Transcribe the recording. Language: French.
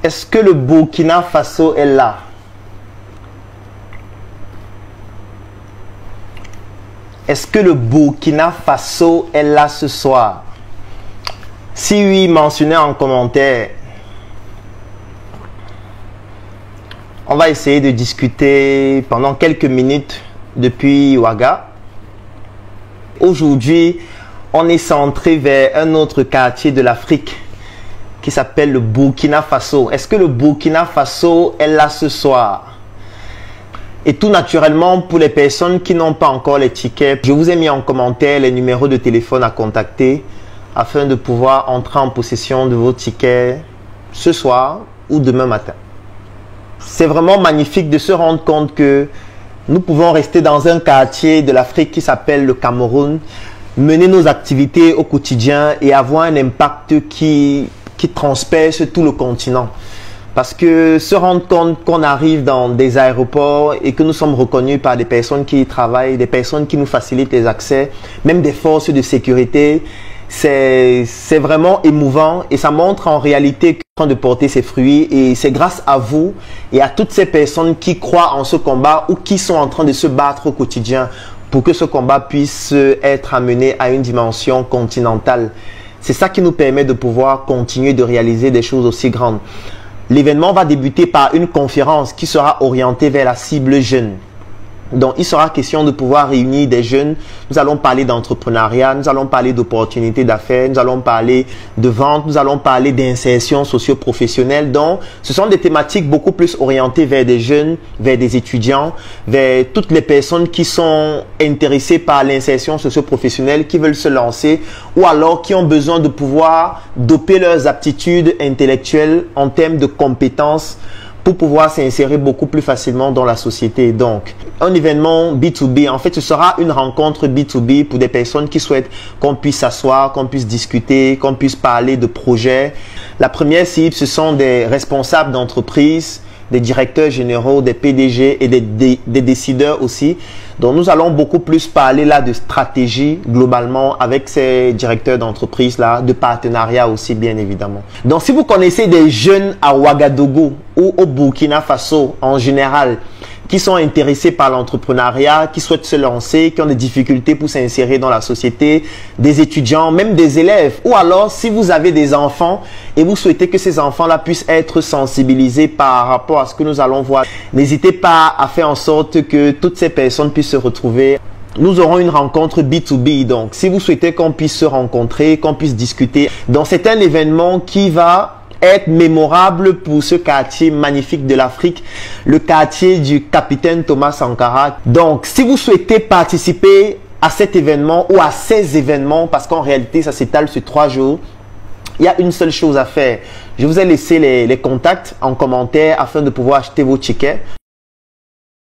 Est-ce que le Burkina Faso est là? Est-ce que le Burkina Faso est là ce soir? Si oui, mentionnez en commentaire. On va essayer de discuter pendant quelques minutes depuis Ouaga. Aujourd'hui, on est centré vers un autre quartier de l'Afrique qui s'appelle le Burkina Faso. Est-ce que le Burkina Faso est là ce soir? Et tout naturellement, pour les personnes qui n'ont pas encore les tickets, je vous ai mis en commentaire les numéros de téléphone à contacter afin de pouvoir entrer en possession de vos tickets ce soir ou demain matin. C'est vraiment magnifique de se rendre compte que nous pouvons rester dans un quartier de l'Afrique qui s'appelle le Cameroun, mener nos activités au quotidien et avoir un impact qui transperce tout le continent. Parce que se rendre compte qu'on arrive dans des aéroports et que nous sommes reconnus par des personnes qui y travaillent, des personnes qui nous facilitent les accès, même des forces de sécurité, c'est vraiment émouvant et ça montre en réalité qu'on est en train de porter ses fruits. Et c'est grâce à vous et à toutes ces personnes qui croient en ce combat ou qui sont en train de se battre au quotidien pour que ce combat puisse être amené à une dimension continentale. C'est ça qui nous permet de pouvoir continuer de réaliser des choses aussi grandes. L'événement va débuter par une conférence qui sera orientée vers la cible jeune. Donc, il sera question de pouvoir réunir des jeunes. Nous allons parler d'entrepreneuriat, nous allons parler d'opportunités d'affaires, nous allons parler de vente, nous allons parler d'insertion socio-professionnelle. Donc, ce sont des thématiques beaucoup plus orientées vers des jeunes, vers des étudiants, vers toutes les personnes qui sont intéressées par l'insertion socio-professionnelle, qui veulent se lancer ou alors qui ont besoin de pouvoir doper leurs aptitudes intellectuelles en termes de compétences pour pouvoir s'insérer beaucoup plus facilement dans la société. Donc, un événement B2B, en fait, ce sera une rencontre B2B pour des personnes qui souhaitent qu'on puisse s'asseoir, qu'on puisse discuter, qu'on puisse parler de projets. La première cible, ce sont des responsables d'entreprise, des directeurs généraux, des PDG et des décideurs aussi. Donc, nous allons beaucoup plus parler là de stratégie globalement avec ces directeurs d'entreprise là, de partenariat aussi bien évidemment. Donc, si vous connaissez des jeunes à Ouagadougou ou au Burkina Faso en général qui sont intéressés par l'entrepreneuriat, qui souhaitent se lancer, qui ont des difficultés pour s'insérer dans la société, des étudiants, même des élèves, ou alors si vous avez des enfants et vous souhaitez que ces enfants-là puissent être sensibilisés par rapport à ce que nous allons voir, n'hésitez pas à faire en sorte que toutes ces personnes puissent se retrouver. Nous aurons une rencontre B2B, donc si vous souhaitez qu'on puisse se rencontrer, qu'on puisse discuter, donc c'est un événement qui va être mémorable pour ce quartier magnifique de l'Afrique, le quartier du capitaine Thomas Sankara. Donc, si vous souhaitez participer à cet événement ou à ces événements, parce qu'en réalité, ça s'étale sur 3 jours, il y a une seule chose à faire. Je vous ai laissé les contacts en commentaire afin de pouvoir acheter vos tickets.